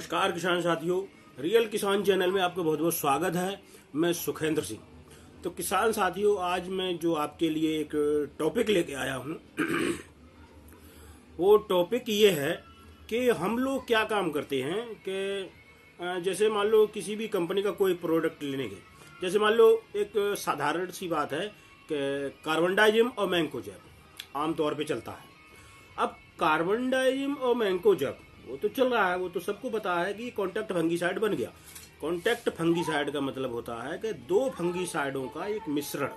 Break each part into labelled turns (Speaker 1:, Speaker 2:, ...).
Speaker 1: नमस्कार किसान साथियों, रियल किसान चैनल में आपका बहुत बहुत स्वागत है। मैं सुखेंद्र सिंह। तो किसान साथियों, आज मैं जो आपके लिए एक टॉपिक लेके आया हूँ वो टॉपिक ये है कि हम लोग क्या काम करते हैं कि जैसे मान लो किसी भी कंपनी का कोई प्रोडक्ट लेने के, जैसे मान लो एक साधारण सी बात है कि कार्बनडाजिम और मैंकोजेब आमतौर पे चलता है। अब कार्बनडाजिम और मैंकोजेब वो तो चल रहा है, वो तो सबको पता है कि कॉन्टैक्ट फंगीसाइड बन गया। कॉन्टैक्ट फंगीसाइड का मतलब होता है कि दो फंगीसाइडों का एक मिश्रण,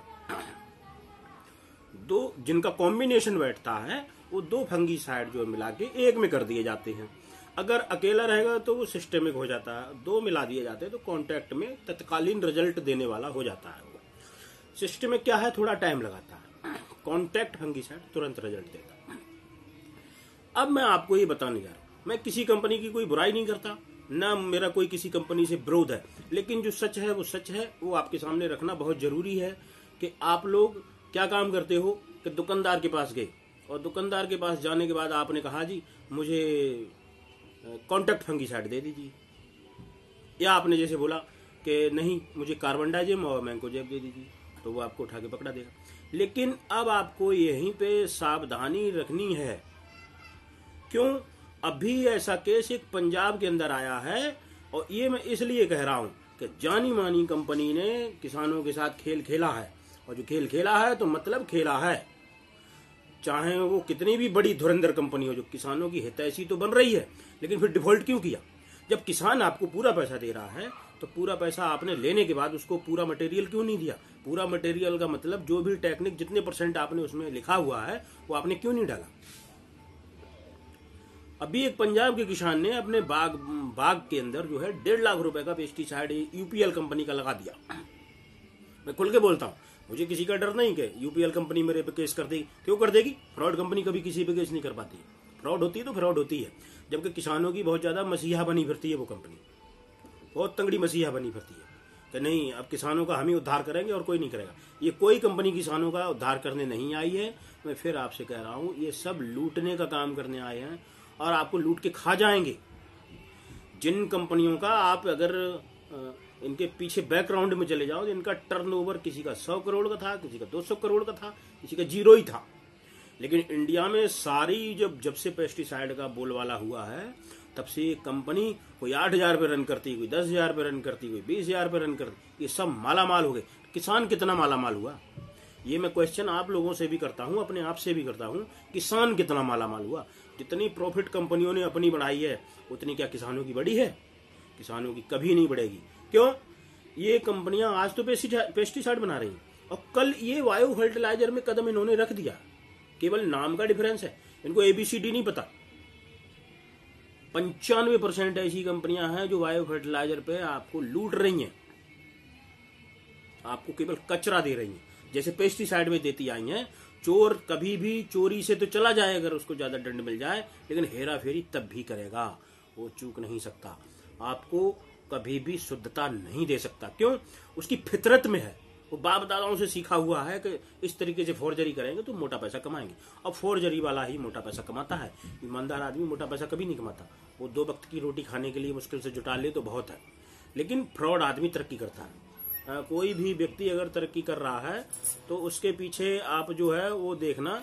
Speaker 1: दो जिनका कॉम्बिनेशन बैठता है, वो दो फंगीसाइड जो मिला के एक में कर दिए जाते हैं। अगर अकेला रहेगा तो वो सिस्टेमिक हो जाता है, दो मिला दिए जाते हैं तो कॉन्टैक्ट में तत्कालीन रिजल्ट देने वाला हो जाता है। वो सिस्टेमिक क्या है, थोड़ा टाइम लगाता है। कॉन्टैक्ट फंगीसाइड तुरंत रिजल्ट देता है। अब मैं आपको ये बताने जा रहा हूं, मैं किसी कंपनी की कोई बुराई नहीं करता, ना मेरा कोई किसी कंपनी से विरोध है, लेकिन जो सच है वो सच है, वो आपके सामने रखना बहुत जरूरी है। कि आप लोग क्या काम करते हो कि दुकानदार के पास गए और दुकानदार के पास जाने के बाद आपने कहा जी मुझे कॉन्टैक्ट फंगीसाइड दे दीजिए, या आपने जैसे बोला कि नहीं मुझे कार्बनडाजिम और मैंकोजेब दे दीजिए, तो वो आपको उठा के पकड़ा देगा। लेकिन अब आपको यहीं पे सावधानी रखनी है। क्यों? अभी ऐसा केस एक पंजाब के अंदर आया है, और ये मैं इसलिए कह रहा हूं कि जानी मानी कंपनी ने किसानों के साथ खेल खेला है, और जो खेल खेला है तो मतलब खेला है। चाहे वो कितनी भी बड़ी धुरंधर कंपनी हो, जो किसानों की हितैषी तो बन रही है, लेकिन फिर डिफॉल्ट क्यों किया? जब किसान आपको पूरा पैसा दे रहा है तो पूरा पैसा आपने लेने के बाद उसको पूरा मटेरियल क्यों नहीं दिया? पूरा मटेरियल का मतलब जो भी टेक्निक जितने % आपने उसमें लिखा हुआ है वो आपने क्यों नहीं डाला? अभी एक पंजाब के किसान ने अपने बाग के अंदर जो है 1.5 लाख रुपए का पेस्टिसाइड यूपीएल कंपनी का लगा दिया। मैं खुल के बोलता हूँ, मुझे किसी का डर नहीं कि यूपीएल कंपनी मेरे पे केस कर देगी। क्यों कर देगी? फ्रॉड कंपनी कभी किसी पे केस नहीं कर पाती। फ्रॉड होती है तो फ्रॉड होती है। जबकि किसानों की बहुत ज्यादा मसीहा बनी फिरती है वो कंपनी, बहुत तंगड़ी मसीहा बनी फिरती है कि नहीं अब किसानों का हम ही उद्धार करेंगे और कोई नहीं करेगा। ये कोई कंपनी किसानों का उद्धार करने नहीं आई है। मैं फिर आपसे कह रहा हूँ, ये सब लूटने का काम करने आए हैं और आपको लूट के खा जाएंगे। जिन कंपनियों का आप अगर इनके पीछे बैकग्राउंड में चले जाओ, इनका टर्नओवर किसी का 100 करोड़ का था, किसी का 200 करोड़ का था, किसी का 0 ही था। लेकिन इंडिया में सारी जब से पेस्टिसाइड का बोलबाला हुआ है, तब से ये कंपनी कोई 8,000 पे रन करती, कोई 10,000 पे रन करती, कोई 20,000 पे रन करती। ये सब मालामाल हो गए। किसान कितना मालामाल हुआ? ये मैं क्वेश्चन आप लोगों से भी करता हूं, अपने आप से भी करता हूं, किसान कितना मालामाल हुआ? जितनी प्रॉफिट कंपनियों ने अपनी बढ़ाई है, उतनी क्या किसानों की बढ़ी है? किसानों की कभी नहीं बढ़ेगी। क्यों? ये कंपनियां आज तो पेस्टिसाइड बना रही हैं और कल ये बायो फर्टिलाइजर में कदम इन्होंने रख दिया। केवल नाम का डिफरेंस है, इनको ABCD नहीं पता। 95% ऐसी कंपनियां हैं जो बायो फर्टिलाइजर पे आपको लूट रही हैं, आपको केवल कचरा दे रही हैं। जैसे पेस्टिसाइड में देती आई हैं। चोर कभी भी चोरी से तो चला जाए अगर उसको ज्यादा दंड मिल जाए, लेकिन हेरा फेरी तब भी करेगा, वो चूक नहीं सकता। आपको कभी भी शुद्धता नहीं दे सकता। क्यों? उसकी फितरत में है, वो बाप दादाओं से सीखा हुआ है कि इस तरीके से फोर्जरी करेंगे तो मोटा पैसा कमाएंगे। अब फोर्जरी वाला ही मोटा पैसा कमाता है। ईमानदार आदमी मोटा पैसा कभी नहीं कमाता। वो 2 वक्त की रोटी खाने के लिए मुश्किल से जुटा ले तो बहुत है, लेकिन फ्रॉड आदमी तरक्की करता है। कोई भी व्यक्ति अगर तरक्की कर रहा है तो उसके पीछे आप जो है वो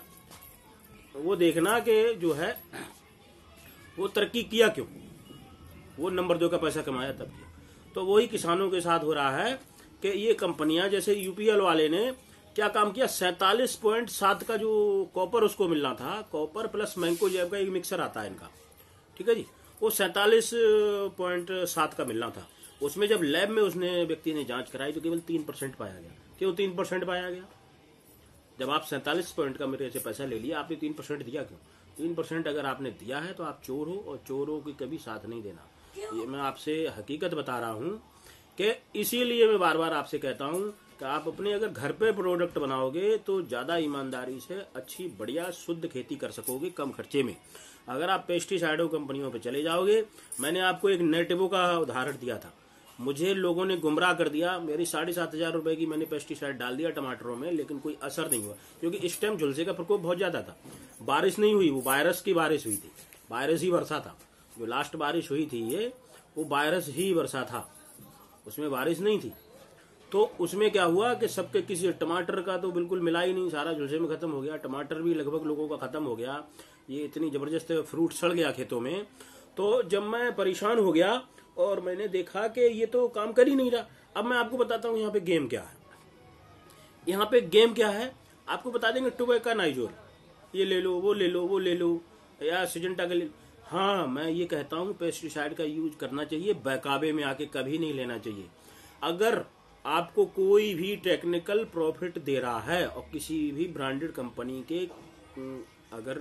Speaker 1: देखना कि जो है वो तरक्की किया क्यों, वो नंबर 2 का पैसा कमाया तब किया। तो वही किसानों के साथ हो रहा है कि ये कंपनियां, जैसे यूपीएल वाले ने क्या काम किया, 47.7 का जो कॉपर उसको मिलना था, कॉपर प्लस मैंकोजेब का एक मिक्सर आता है इनका, ठीक है जी, वो 47.7 का मिलना था। उसमें जब लैब में उसने व्यक्ति ने जांच कराई तो केवल 3% पाया गया। क्यों 3% पाया गया? जब आप 47 पॉइंट का मेरे से पैसा ले लिया, आपने 3% दिया क्यों? 3% अगर आपने दिया है तो आप चोर हो, और चोरों की कभी साथ नहीं देना। ये मैं आपसे हकीकत बता रहा हूं कि इसीलिए मैं बार बार आपसे कहता हूं कि आप अपने अगर घर पे प्रोडक्ट बनाओगे तो ज्यादा ईमानदारी से अच्छी बढ़िया शुद्ध खेती कर सकोगे कम खर्चे में। अगर आप पेस्टिसाइडों कंपनियों पे चले जाओगे, मैंने आपको एक नेटिवो का उदाहरण दिया था, मुझे लोगों ने गुमराह कर दिया। मेरी 7,500 रुपए की मैंने पेस्टिसाइड डाल दिया टमाटरों में, लेकिन कोई असर नहीं हुआ, क्योंकि इस टाइम झुलसे का प्रकोप बहुत ज्यादा था। बारिश नहीं हुई, वो वायरस की बारिश हुई थी, वायरस ही वर्षा था। जो लास्ट बारिश हुई थी ये वो वायरस ही बरसा था, उसमें बारिश नहीं थी। तो उसमें क्या हुआ कि सबके किसी टमाटर का तो बिल्कुल मिला ही नहीं, सारा झुलसे में खत्म हो गया। टमाटर भी लगभग लोगों का खत्म हो गया। ये इतनी जबरदस्त फ्रूट सड़ गया खेतों में। तो जब मैं परेशान हो गया और मैंने देखा कि ये तो काम कर ही नहीं रहा। अब मैं आपको बताता हूँ यहाँ पे गेम क्या है। यहाँ पे गेम क्या है आपको बता देंगे। टुबैकानाइजोल, ये ले लो, वो ले लो, वो ले लो, या सिजेंटा का ले लो। हाँ, मैं ये कहता हूँ पेस्टिसाइड का यूज करना चाहिए, बहकावे में आके कभी नहीं लेना चाहिए। अगर आपको कोई भी टेक्निकल प्रॉफिट दे रहा है और किसी भी ब्रांडेड कंपनी के अगर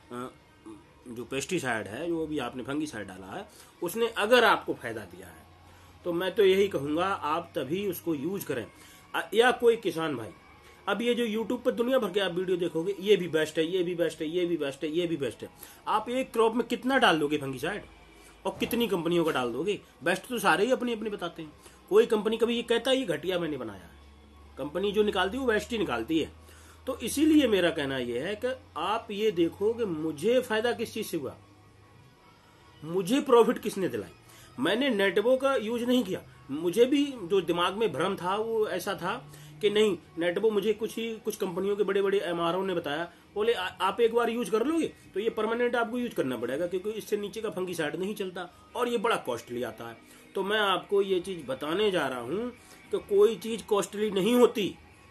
Speaker 1: जो पेस्टिसाइड है, जो भी आपने फंगीसाइड डाला है, उसने अगर आपको फायदा दिया है तो मैं तो यही कहूंगा आप तभी उसको यूज करें। या कोई किसान भाई, अब ये जो यूट्यूब पर दुनिया भर के आप वीडियो देखोगे, ये भी बेस्ट है, ये भी बेस्ट है, ये भी बेस्ट है, ये भी बेस्ट है। आप एक क्रॉप में कितना डाल दोगे फंगीसाइड और कितनी कंपनियों का डाल दोगे? बेस्ट तो सारे ही अपनी अपनी बताते हैं। कोई कंपनी कभी ये कहता है ये घटिया मैंने बनाया है। कंपनी जो निकालती है वो बेस्ट ही निकालती है। तो इसीलिए मेरा कहना यह है कि आप ये देखो कि मुझे फायदा किस चीज से हुआ, मुझे प्रॉफिट किसने दिलाई। मैंने नेटवो का यूज नहीं किया। मुझे भी जो दिमाग में भ्रम था वो ऐसा था कि नहीं, नेटवो मुझे कुछ कंपनियों के बड़े बड़े एमआरओ ने बताया, बोले आप एक बार यूज कर लोगे तो ये परमानेंट आपको यूज करना पड़ेगा, क्योंकि इससे नीचे का फंगीसाइड नहीं चलता और ये बड़ा कॉस्टली आता है। तो मैं आपको ये चीज बताने जा रहा हूं कि कोई चीज कॉस्टली नहीं होती।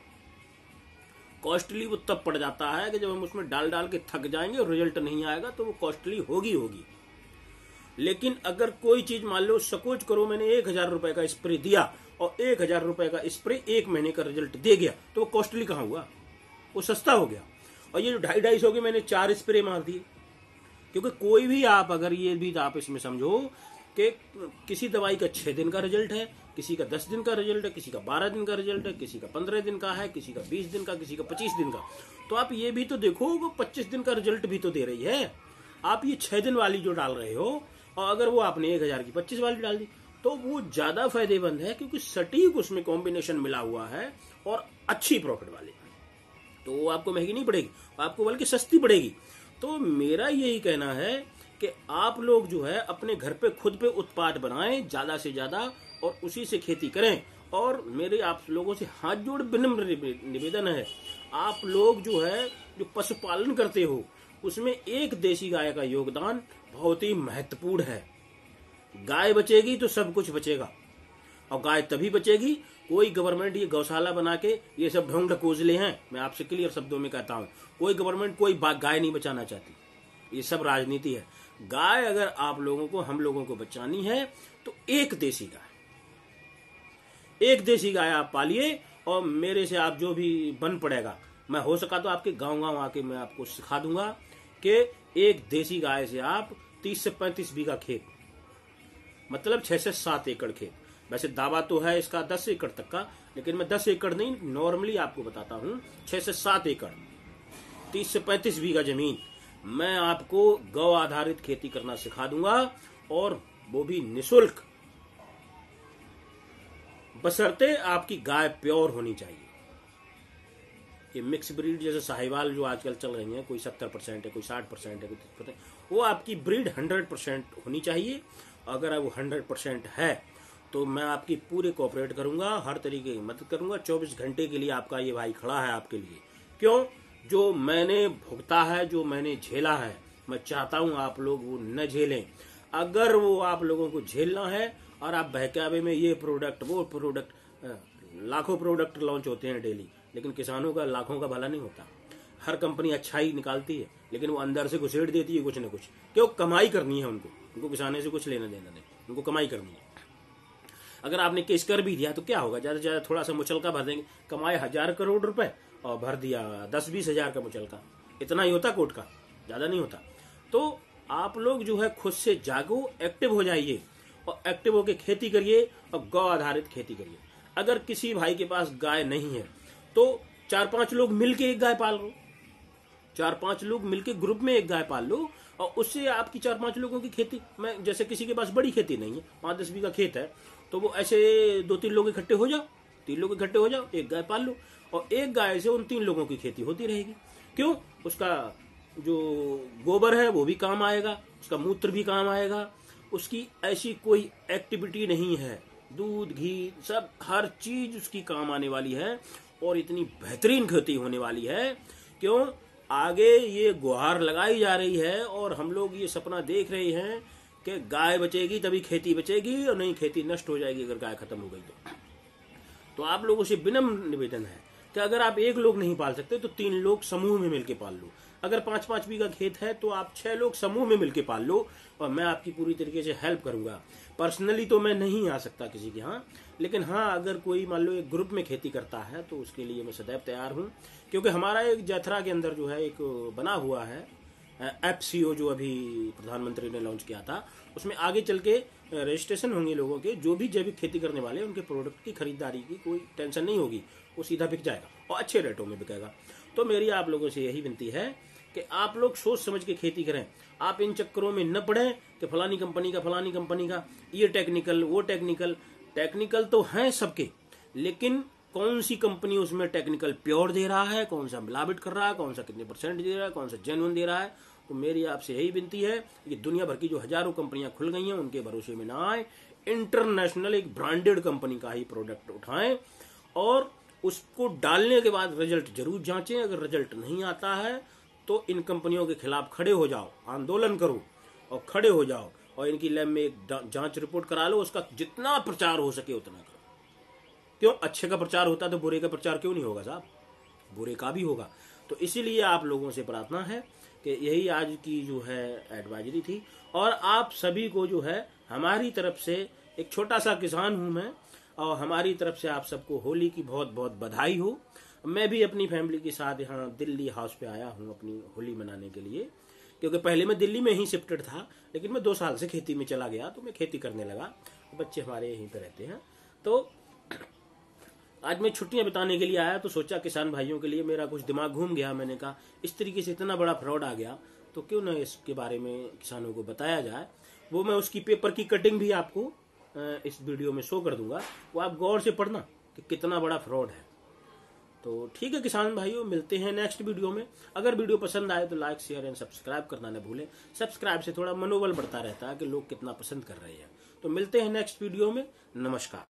Speaker 1: कॉस्टली वो तब पड़ जाता है कि जब हम उसमें डाल डाल के थक जाएंगे और रिजल्ट नहीं आएगा, तो वो कॉस्टली होगी। लेकिन अगर कोई चीज मान लो, सपोज करो मैंने 1000 रुपए का स्प्रे दिया और 1000 रुपए का स्प्रे 1 महीने का रिजल्ट दे गया, तो वो कॉस्टली कहां हुआ, वो सस्ता हो गया। और ये जो 250-250 के मैंने 4 स्प्रे मार दिए। क्योंकि कोई भी आप अगर ये भी आप इसमें समझो कि किसी दवाई का 6 दिन का रिजल्ट है, किसी का 10 दिन का रिजल्ट है, किसी का 12 दिन का रिजल्ट है, किसी का 15 दिन का है, किसी का 20 दिन का, किसी का 25 दिन का। तो आप ये भी तो देखो वो 25 दिन का रिजल्ट भी तो दे रही है। आप ये 6 दिन वाली जो डाल रहे हो और अगर वो आपने 1000 की 25 वाली डाल दी तो वो ज्यादा फायदेमंद है, क्योंकि सटीक उसमें कॉम्बिनेशन मिला हुआ है और अच्छी प्रॉफिट वाली। तो वो आपको महंगी नहीं पड़ेगी, आपको बल्कि सस्ती पड़ेगी। तो मेरा यही कहना है कि आप लोग जो है अपने घर पे खुद पे उत्पाद बनाएं ज्यादा से ज्यादा और उसी से खेती करें। और मेरे आप लोगों से हाथ जोड़ विनम्र निवेदन है, आप लोग जो है जो पशुपालन करते हो उसमें एक देसी गाय का योगदान बहुत ही महत्वपूर्ण है। गाय बचेगी तो सब कुछ बचेगा, और गाय तभी बचेगी, कोई गवर्नमेंट ये गौशाला बना के ये सब ढोंग ढकोसले हैं। मैं आपसे क्लियर शब्दों में कहता हूं, कोई गवर्नमेंट कोई गाय नहीं बचाना चाहती, ये सब राजनीति है। गाय अगर आप लोगों को, हम लोगों को बचानी है तो एक देसी गाय आप पालिए। और मेरे से आप जो भी बन पड़ेगा, मैं हो सका तो आपके गांव आके मैं आपको सिखा दूंगा कि एक देसी गाय से आप 30 से 35 बीघा खेत, मतलब 6 से 7 एकड़ खेत, वैसे दावा तो है इसका 10 एकड़ तक का, लेकिन मैं 10 एकड़ नहीं, नॉर्मली आपको बताता हूं 6 से 7 एकड़ 30 से 35 बीघा जमीन मैं आपको गौ आधारित खेती करना सिखा दूंगा, और वो भी निःशुल्क, बशर्ते आपकी गाय प्योर होनी चाहिए। ये मिक्स ब्रीड जैसे साहिवाल जो आजकल चल रही है, कोई 70% है, कोई 60% है, कोई 30%, वो आपकी ब्रीड 100% होनी चाहिए। अगर वो 100% है तो मैं आपकी पूरे कोऑपरेट करूंगा, हर तरीके की मदद करूंगा। 24 घंटे के लिए आपका ये भाई खड़ा है आपके लिए। क्यों? जो मैंने भुगता है, जो मैंने झेला है, मैं चाहता हूं आप लोग वो न झेलें। अगर वो आप लोगों को झेलना है और आप बहकावे में ये प्रोडक्ट वो प्रोडक्ट, लाखों प्रोडक्ट लॉन्च होते हैं डेली, लेकिन किसानों का लाखों का भला नहीं होता। हर कंपनी अच्छा ही निकालती है, लेकिन वो अंदर से घुसेड़ देती है कुछ न कुछ, क्यों? कमाई करनी है उनको किसाने से कुछ लेना देना नहीं, उनको कमाई करनी है। अगर आपने केस कर भी दिया तो क्या होगा, ज्यादा से ज्यादा थोड़ा सा मुचलका भर देंगे। कमाए 1000 करोड़ रुपए और भर दिया 10-20 हजार का मुचलका, इतना ही होता कोर्ट का, ज्यादा नहीं होता। तो आप लोग जो है खुद से जागो, एक्टिव हो जाइए और एक्टिव होकर खेती करिए और गौ आधारित खेती करिए। अगर किसी भाई के पास गाय नहीं है तो 4-5 लोग मिलके एक गाय पाल लो, 4-5 लोग मिलके ग्रुप में एक गाय पाल लो, और उससे आपकी 4-5 लोगों की खेती, मैं जैसे किसी के पास बड़ी खेती नहीं है, 5-10 बीघा खेत है, तो वो ऐसे 2-3 लोग इकट्ठे हो जाओ, 3 लोग इकट्ठे हो जाओ, एक गाय पाल लो, और एक गाय से उन 3 लोगों की खेती होती रहेगी। क्यों? उसका जो गोबर है वो भी काम आएगा, उसका मूत्र भी काम आएगा, उसकी ऐसी कोई एक्टिविटी नहीं है, दूध घी सब हर चीज उसकी काम आने वाली है और इतनी बेहतरीन खेती होने वाली है। क्यों? आगे ये गुहार लगाई जा रही है और हम लोग ये सपना देख रहे हैं कि गाय बचेगी तभी खेती बचेगी, और नहीं खेती नष्ट हो जाएगी अगर गाय खत्म हो गई तो आप लोगों से विनम्र निवेदन है कि अगर आप एक लोग नहीं पाल सकते तो 3 लोग समूह में मिलकर पाल लो। अगर 5-5 बीघा खेत है तो आप 6 लोग समूह में मिलकर पाल लो और मैं आपकी पूरी तरीके से हेल्प करूंगा। पर्सनली तो मैं नहीं आ सकता किसी के यहाँ, लेकिन हाँ अगर कोई मान लो एक ग्रुप में खेती करता है तो उसके लिए मैं सदैव तैयार हूँ। क्योंकि हमारा एक जैथरा के अंदर जो है एक बना हुआ है FCO जो अभी प्रधानमंत्री ने लॉन्च किया था, उसमें आगे चल के रजिस्ट्रेशन होंगे लोगों के, जो भी जैविक खेती करने वाले उनके प्रोडक्ट की खरीदारी की कोई टेंशन नहीं होगी, वो सीधा बिक जाएगा और अच्छे रेटों में बिकेगा। तो मेरी आप लोगों से यही विनती है कि आप लोग सोच समझ के खेती करें। आप इन चक्करों में न पड़े कि फलानी कंपनी का ये टेक्निकल वो टेक्निकल तो हैं सबके, लेकिन कौन सी कंपनी उसमें टेक्निकल प्योर दे रहा है, कौन सा मिलावट कर रहा है, कौन सा कितने % दे रहा है, कौन सा जेन्युइन दे रहा है। तो मेरी आपसे यही विनती है कि दुनिया भर की जो हजारों कंपनियां खुल गई हैं उनके भरोसे में ना आए, इंटरनेशनल एक ब्रांडेड कंपनी का ही प्रोडक्ट उठाएं और उसको डालने के बाद रिजल्ट जरूर जांचें। अगर रिजल्ट नहीं आता है तो इन कंपनियों के खिलाफ खड़े हो जाओ, आंदोलन करो और खड़े हो जाओ और इनकी लैब में एक जांच रिपोर्ट करा लो, उसका जितना प्रचार हो सके उतना करो। क्यों? अच्छे का प्रचार होता तो बुरे का प्रचार क्यों नहीं होगा साहब? बुरे का भी होगा। तो इसीलिए आप लोगों से प्रार्थना है कि यही आज की जो है एडवाइजरी थी और आप सभी को जो है हमारी तरफ से, एक छोटा सा किसान हूं मैं और हमारी तरफ से आप सबको होली की बहुत बहुत बधाई हो। मैं भी अपनी फैमिली के साथ यहाँ दिल्ली हाउस पे आया हूँ अपनी होली मनाने के लिए, क्योंकि पहले मैं दिल्ली में ही शिफ्टेड था, लेकिन मैं 2 साल से खेती में चला गया तो मैं खेती करने लगा, बच्चे हमारे यहीं पे रहते हैं। तो आज मैं छुट्टियां बिताने के लिए आया तो सोचा किसान भाइयों के लिए मेरा कुछ दिमाग घूम गया। मैंने कहा इस तरीके से इतना बड़ा फ्रॉड आ गया तो क्यों ना इसके बारे में किसानों को बताया जाए। वो मैं उसकी पेपर की कटिंग भी आपको इस वीडियो में शो कर दूंगा, वो आप गौर से पढ़ना कि कितना बड़ा फ्रॉड है। तो ठीक है किसान भाइयों, मिलते हैं नेक्स्ट वीडियो में। अगर वीडियो पसंद आए तो लाइक शेयर एंड सब्सक्राइब करना न भूलें। सब्सक्राइब से थोड़ा मनोबल बढ़ता रहता है कि लोग कितना पसंद कर रहे हैं। तो मिलते हैं नेक्स्ट वीडियो में। नमस्कार।